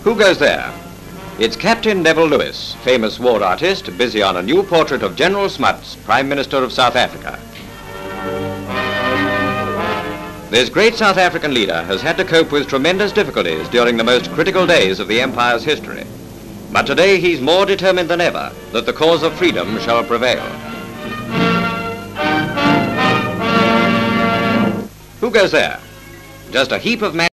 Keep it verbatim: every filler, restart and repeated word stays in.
Who goes there? It's Captain Neville Lewis, famous war artist, busy on a new portrait of General Smuts, Prime Minister of South Africa. This great South African leader has had to cope with tremendous difficulties during the most critical days of the Empire's history. But today he's more determined than ever that the cause of freedom shall prevail. Who goes there? Just a heap of men.